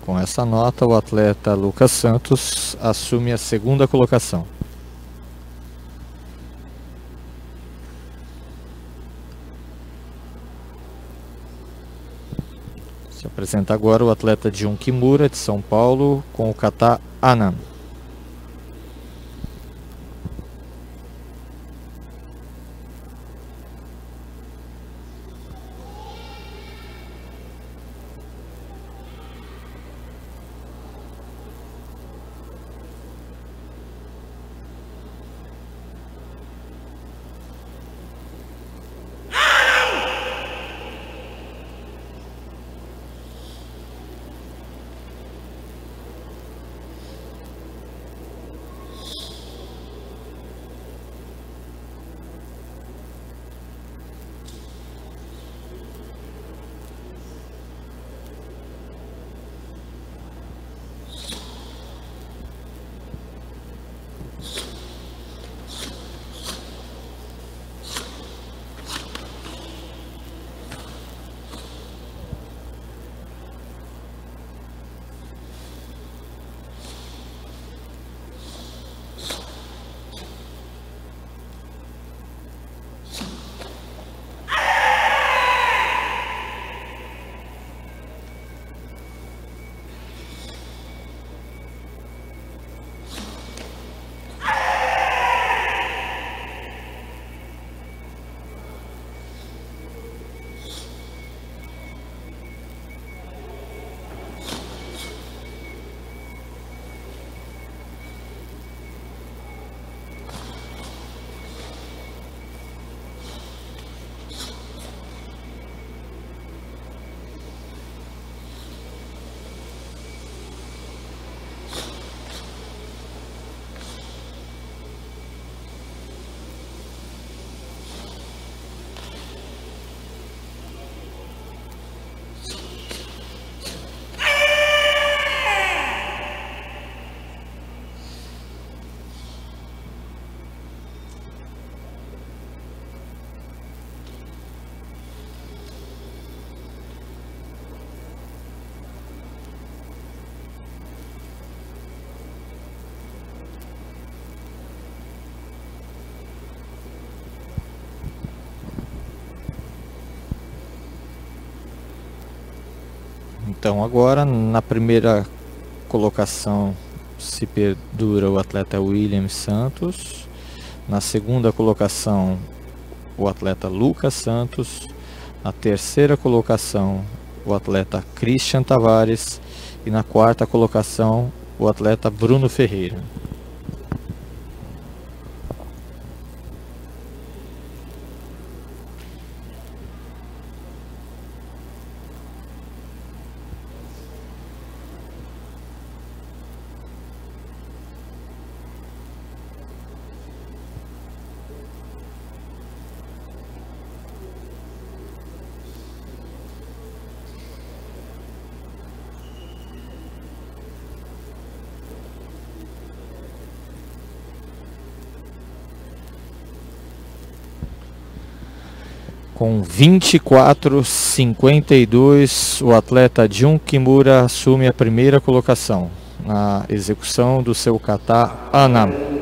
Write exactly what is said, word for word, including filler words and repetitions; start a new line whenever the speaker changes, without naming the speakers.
Com essa nota, o atleta Lucas Santos assume a segunda colocação. Se apresenta agora o atleta Jun Kimura, de São Paulo, com o kata Anan. Então agora na primeira colocação se perdura o atleta William Santos, na segunda colocação o atleta Lucas Santos, na terceira colocação o atleta Christian Tavares e na quarta colocação o atleta Bruno Ferreira. Com vinte e quatro a cinquenta e dois, o atleta Jun Kimura assume a primeira colocação na execução do seu kata Anan.